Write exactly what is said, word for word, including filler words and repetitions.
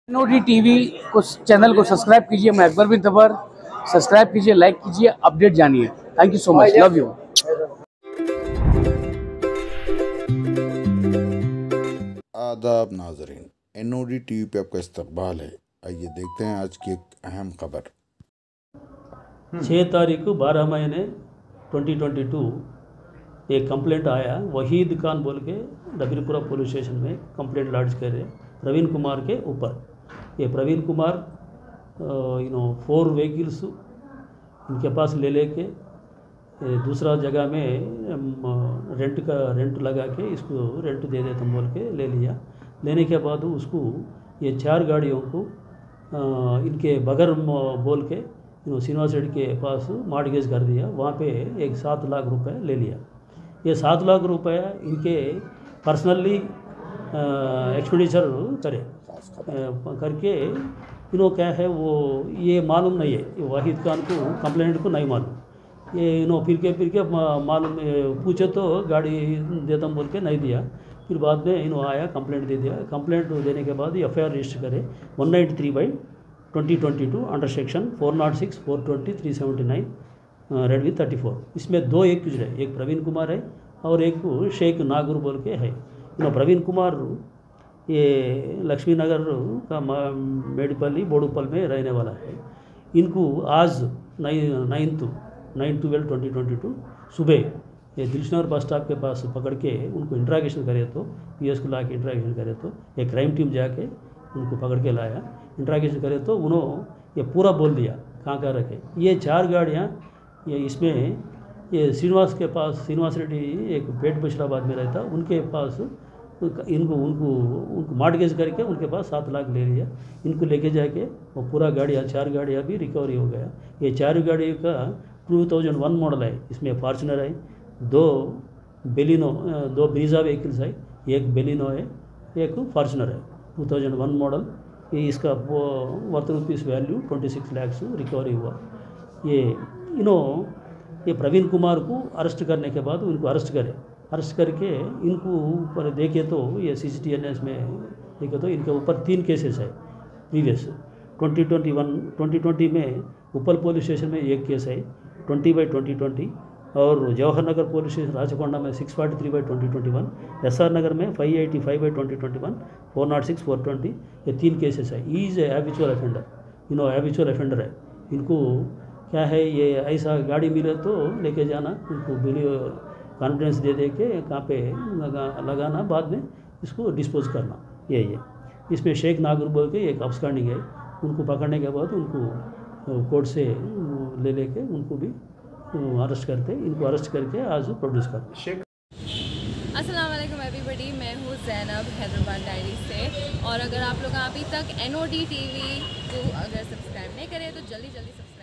NOD TV को channel को subscribe कीजिए। मैं अकबर बिन तबर, सब्सक्राइब कीजिए, लाइक कीजिए, अपडेट जानिए। Thank you so much, love you. आदाब नाजरीन, एनओडी टीवी पे आपका इस्तकबाल है। आइए देखते हैं आज की एक अहम खबर। छः तारीख बारह महीने ट्वेंटी ट्वेंटी टू एक कंप्लेंट आया। वहीद खान बोल के दबीरपुरा पुलिस स्टेशन में कंप्लेंट लॉन्च कर रहे प्रवीण कुमार के ऊपर। ये Praveen Kumar you know four vehicles इनके पास ले लेके दूसरा जगह में रेंट का रेंट लगा के इसको रेंट दे देता बोल के ले लिया। लेने के बाद उसको ये चार गाड़ियों को इनके बगर बोल के श्रीनिवास रेड्डी के पास मॉर्गेज कर दिया। वहाँ पे एक सात लाख रुपए ले लिया। ये सात लाख रुपए इनके पर्सनली एक्सपेंडिचर करे करके इन्हों क्या है वो ये मालूम नहीं है। ये वाहिद खान को कंप्लेंट को नहीं मालूम। ये इन्हों फिर के फिर के मालूम पूछे तो गाड़ी देता बोल के नहीं दिया। फिर बाद में इन्हों आया कंप्लेंट दे दिया। कंप्लेंट देने के बाद एफ आई आर रजिस्टर करे one ninety three by twenty twenty two under section four nought six four twenty three seventy nine read with thirty four. इसमें दो एक्यूज है, एक प्रवीण कुमार है और एक शेख नागुर बोल के है। इन्हों प्रवीण कुमार ये लक्ष्मी नगर का मेडिपली बोडुप्पल में रहने वाला है। इनको आज ninth nine twelve twenty twenty two सुबह ये दिलशनगर बस स्टॉप के पास पकड़ के उनको इंट्रागेशन करे तो पी एस को ला के इंट्रागेशन करे तो एक क्राइम टीम जाके उनको पकड़ के लाया। इंट्रागेशन करे तो उन्होंने ये पूरा बोल दिया कहाँ कहाँ रखे। ये चार गाड़ियाँ ये इसमें ये श्रीनिवास के पास श्रीनिवास रेड्डी एक पेट बशराबाद में रहता, उनके पास इनको उनको उनको मॉर्गेज करके उनके पास सात लाख ले लिया। इनको लेके जाके वो पूरा गाड़ियाँ चार गाड़ियाँ भी रिकवरी हो गया। ये चार गाड़ियों का टू थाउजेंड वन मॉडल है। इसमें फॉर्चुनर है, दो बेलिनो दो ब्रीजा व्हीकल्स है, एक बेलिनो है, एक फॉर्चुनर है टू थाउजेंड वन मॉडल। ये इसका worth rupees value twenty six lakhs recovery हुआ। ये इन्हों ये प्रवीण कुमार को अरेस्ट करने के बाद उनको अरेस्ट करे अरेस्ट करके इनको ऊपर देखे तो ये C C T N S में देखे तो इनके ऊपर तीन केसेस है previous. Twenty twenty one twenty twenty में उपल पुलिस स्टेशन में एक केस है ट्वेंटी बाई ट्वेंटी ट्वेंटी और जवाहर नगर पुलिस स्टेशन राजकोंडा में six forty three by twenty twenty one, S R Nagar में five eighty five by twenty twenty one, four nought six four twenty. ये तीन cases है। He is a habitual offender, इन्हों habitual offender है। इनको क्या है ये ऐसा गाड़ी मिले तो लेके जाना, उनको वीडियो कॉन्फिडेंस दे दे के कहाँ पे लगा लगाना, बाद में इसको डिस्पोज करना, यही है। इसमें शेख नागुर बोल के एक अब्सकॉन्डिंग है। उनको पकड़ने के बाद उनको कोर्ट से ले लेके उनको भी अरेस्ट करते, इनको अरेस्ट करके आज प्रोड्यूस करते। अस्सलाम वालेकुम एवरीबॉडी, मैं हूँ ज़ैनब हैदराबाद डायरी से। और अगर आप लोग अभी तक एनओडी टीवी को अगर सब्सक्राइब नहीं करें तो जल्दी जल्दी सब्सक्राइब